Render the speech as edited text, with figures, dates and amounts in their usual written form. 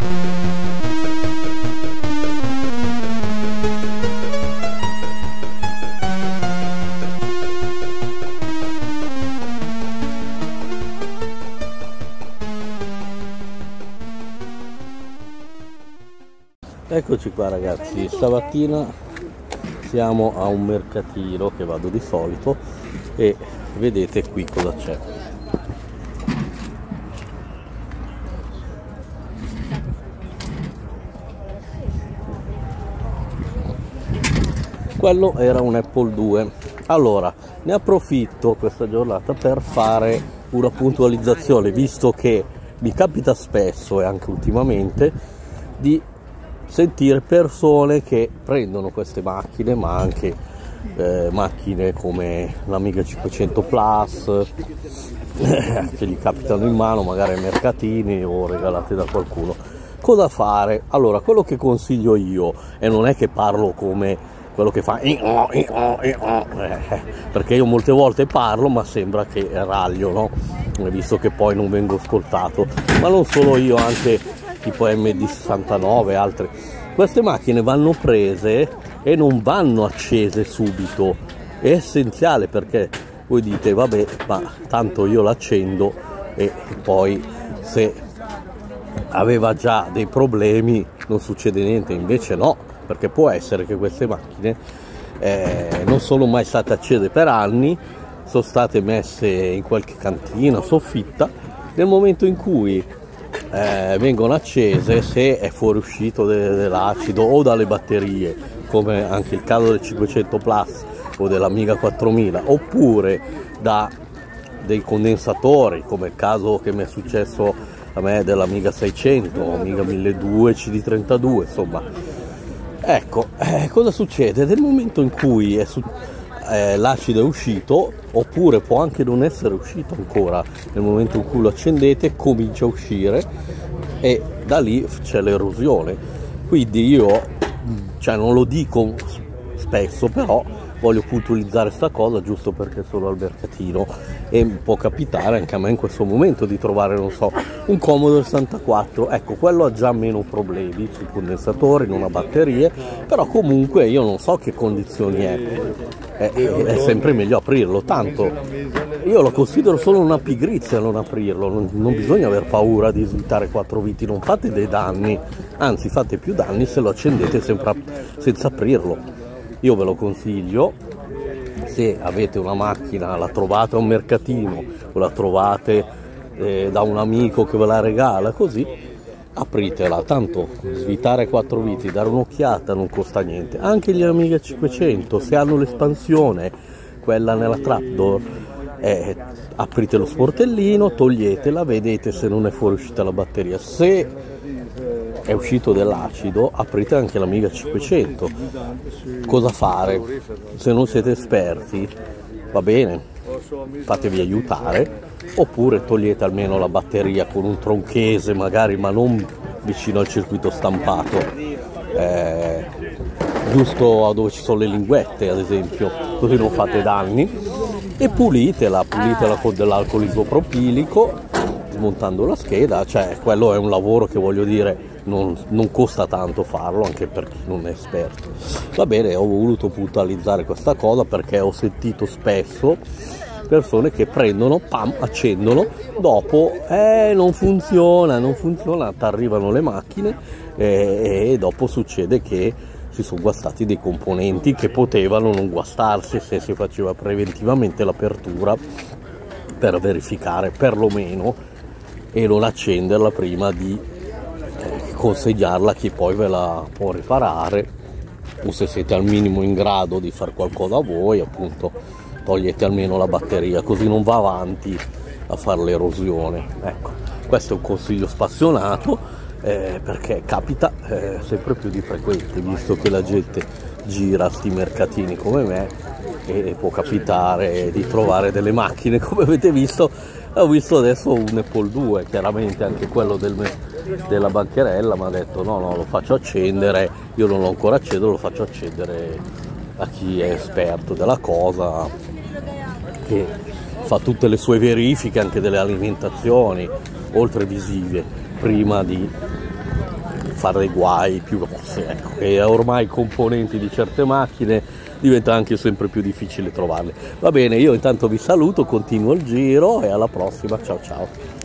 Eccoci qua ragazzi, stamattina siamo a un mercatino che vado di solito e vedete qui cosa c'è. Quello era un Apple 2. Allora, ne approfitto questa giornata per fare una puntualizzazione, visto che mi capita spesso e anche ultimamente di sentire persone che prendono queste macchine, ma anche macchine come l'Amiga 500 Plus che gli capitano in mano magari ai mercatini o regalate da qualcuno. Cosa fare? Allora, quello che consiglio io, e non è che parlo come quello che fa perché io molte volte parlo ma sembra che raglio, no? Visto che poi non vengo ascoltato, ma non solo io, anche tipo MD69 altre. Queste macchine vanno prese e non vanno accese subito, è essenziale, perché voi dite vabbè, ma tanto io l'accendo e poi se aveva già dei problemi non succede niente. Invece no, perché può essere che queste macchine non sono mai state accese per anni, sono state messe in qualche cantina, soffitta, nel momento in cui vengono accese, se è fuoriuscito dell'acido o dalle batterie, come anche il caso del 500 Plus o dell'Amiga 4000, oppure da dei condensatori, come il caso che mi è successo a me dell'Amiga 600, Amiga 1200, CD32, insomma. Ecco, cosa succede? Nel momento in cui l'acido è uscito, oppure può anche non essere uscito ancora, nel momento in cui lo accendete comincia a uscire e da lì c'è l'erosione. Quindi io, non lo dico spesso, però voglio puntualizzare sta cosa giusto perché sono al mercatino e può capitare anche a me in questo momento di trovare, non so, un Commodore 64. Ecco, quello ha già meno problemi sui condensatori, non ha batterie, però comunque io non so che condizioni è sempre meglio aprirlo. Tanto io lo considero solo una pigrizia non aprirlo, non bisogna aver paura di svitare 4 viti, non fate dei danni, anzi fate più danni se lo accendete sempre senza aprirlo. Io ve lo consiglio, se avete una macchina, la trovate a un mercatino o la trovate da un amico che ve la regala, così apritela, tanto svitare 4 viti, dare un'occhiata non costa niente. Anche gli Amiga 500, se hanno l'espansione, quella nella trapdoor, aprite lo sportellino, toglietela, vedete se non è fuoriuscita la batteria. Se è uscito dell'acido, aprite anche l'Amiga 500. Cosa fare? Se non siete esperti, va bene, fatevi aiutare, oppure togliete almeno la batteria con un tronchese magari, ma non vicino al circuito stampato, giusto dove ci sono le linguette ad esempio, così non fate danni, e pulitela con dell'alcol isopropilico, smontando la scheda. Quello è un lavoro che, voglio dire, non costa tanto farlo, anche per chi non è esperto. Va bene, ho voluto puntualizzare questa cosa perché ho sentito spesso persone che prendono, accendono, dopo non funziona, ti arrivano le macchine e dopo succede che si sono guastati dei componenti che potevano non guastarsi se si faceva preventivamente l'apertura per verificare perlomeno e non accenderla prima di consegnarla a chi poi ve la può riparare, o se siete al minimo in grado di fare qualcosa a voi, appunto togliete almeno la batteria, così non va avanti a fare l'erosione. Ecco, questo è un consiglio spassionato perché capita sempre più di frequente, visto che la gente gira a sti mercatini come me, e può capitare di trovare delle macchine come avete visto. Ho visto adesso un Apple 2, chiaramente anche quello della bancherella, ma ha detto no, lo faccio accendere, io non l'ho ancora acceso, lo faccio accendere a chi è esperto della cosa, che fa tutte le sue verifiche anche delle alimentazioni oltre visive prima di fare dei guai più grossi, ecco, che ormai componenti di certe macchine diventa anche sempre più difficile trovarle. Va bene, io intanto vi saluto, continuo il giro e alla prossima, ciao ciao.